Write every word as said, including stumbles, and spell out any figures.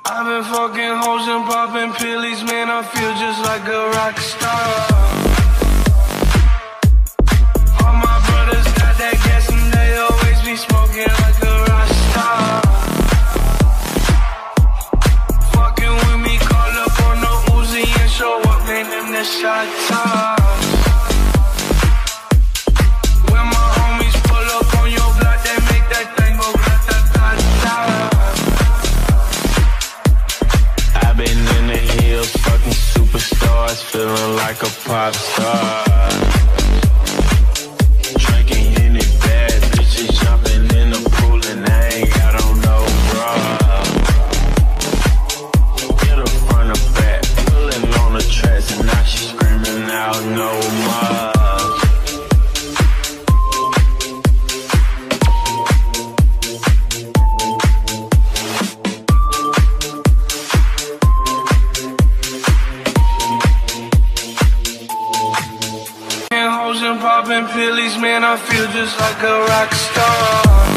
I've been fucking hoes and popping pillies, man, I feel just like a rock star. All my brothers got that gas and they always be smoking like a rock star. Fucking with me, call up on the Uzi and show up, man, them the shot tops. When my homies pull up on your block, they make that thing go grata-ta-ta. I've been in the hills, fucking superstars, feeling like a pop star. Drinking any bad bitches, jumping in the pool and I ain't got on no bra. Get her front or back, pulling on the tracks and now she screaming out no more. Popping pillies, man, I feel just like a rock star.